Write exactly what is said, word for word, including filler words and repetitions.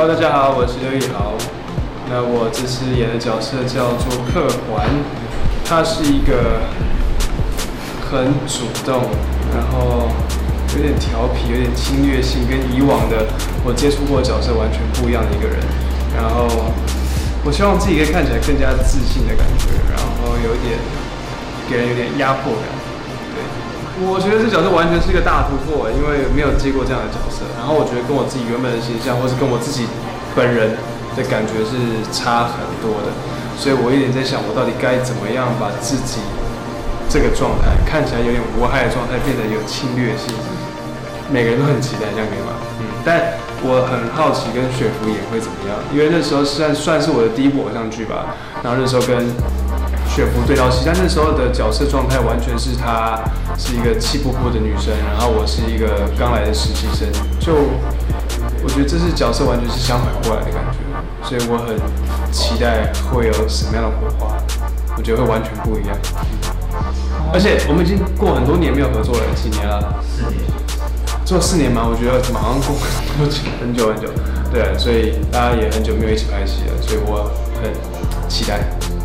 Hello， 大家好，我是刘以豪。那我这次演的角色叫做克环，他是一个很主动，然后有点调皮、有点侵略性，跟以往的我接触过的角色完全不一样的一个人。然后我希望自己可以看起来更加自信的感觉，然后有点给人有点压迫感。对，我觉得这角色完全是一个大突破，因为没有接过这样的角色。然后我觉得跟我自己原本的形象，或是跟我自己本人的感觉是差很多的。所以我有点在想，我到底该怎么样把自己这个状态看起来有点无害的状态，变得有侵略性。每个人都很期待，这样可以吗？嗯，但我很好奇跟雪芙演会怎么样，因为那时候算算是我的第一部偶像剧吧。然后那时候跟雪芙对到戏，但那时候的角色状态完全是她是一个气扑扑的女生，然后我是一个刚来的实习生，就我觉得这是角色完全是相反过来的感觉，所以我很期待会有什么样的火花，我觉得会完全不一样。而且我们已经过很多年没有合作了，几年了？ 四年。 做四年嘛，我觉得马上过很久很久很久，对，所以大家也很久没有一起拍戏了，所以我很期待。